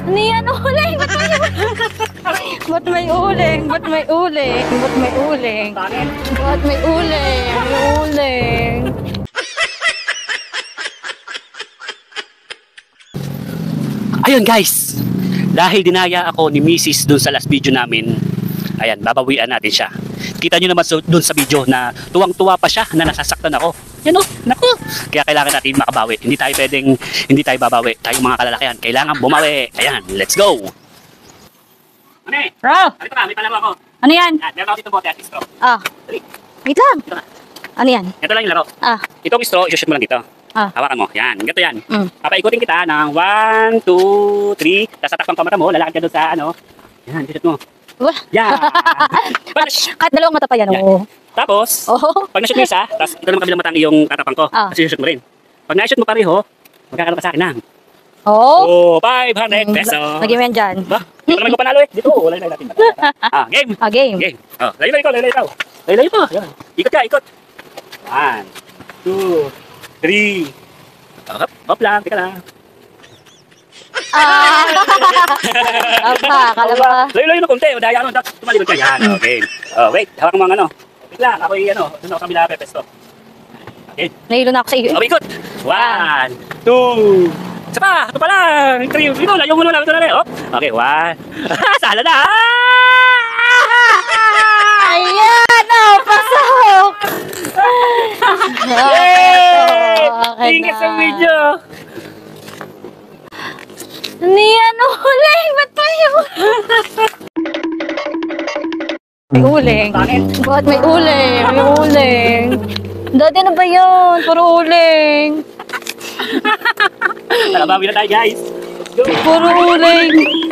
Ano yan? Uling! Ba't may uling? Ba't may uling? Ba't may uling? Ba't may uling? May uling. Ayun guys, dahil dinaya ako ni Mrs. dun sa last video namin, ayan, babawian natin siya. Kita nyo naman dun sa video na tuwang-tuwa pa siya na nasasaktan ako. Yan o, naku. Kaya kailangan natin makabawi. Hindi tayo babawi. Tayong mga kalalakihan, kailangan bumawi. Ayan, let's go. Ano Bro! Halika na, may palaro ako. Ano yan? Meron ako dito bote at straw. Ah. Dali. Wait lang. Ito na. Ano yan? Ito lang yung laro. Ah. Itong straw, isushoot mo lang dito. Ah. Hawakan mo. Yan, ganito yan. Mm. Papaikutin kita ng 1, 2, 3. Tapos tatakpan pa mata mo, lalakad ka doon sa ano. Yan, isushoot mo. Wah. Yan. Kahit dalawang mata pa yan. Yan. Oo. Tapos, Oh. pag na-shoot mo isa, tapos ito naman kabilang mata ang iyong tatapang ko. Ah. Tapos isushoot mo rin. Pag na-shoot mo pareho, magkakaroon ka sa akin ng Oh. 500 pesos. Lagyan mo yan dyan. Ba? Hindi ko naman ko panalo eh. Dito, wala na natin. Game. Ah, game. Game. Oh, layo ikaw. Layo mo. Yan. Ikot ka, ikot. 1, 2, 3. Hop lang, teka lang. Ah. Apa, kala ba? Layo na konti. Daya ano, tumalikod ka. Yan, okay. Oh, wait, hawak mo ang ano. Wait lang, ako yung ano, doon ako kabila pepes ko. Okay. Nahilo na ako sa iyo. Oh, ikot. 1, 2. Isa pa, ito pa lang. 3, ito, layo mo na lang. Ito na rin. Oh. Okay, 1. Sala na. Ayan! Oh, pasok! Yay! Okay Tingin na. sa video. Ano yan? Uling! Ba't pa yung... May uling. Ba't may uling? May uling. Dati ano ba yun? Puro uling. Tara, bawi na tayo guys. Let's go. Puro uling.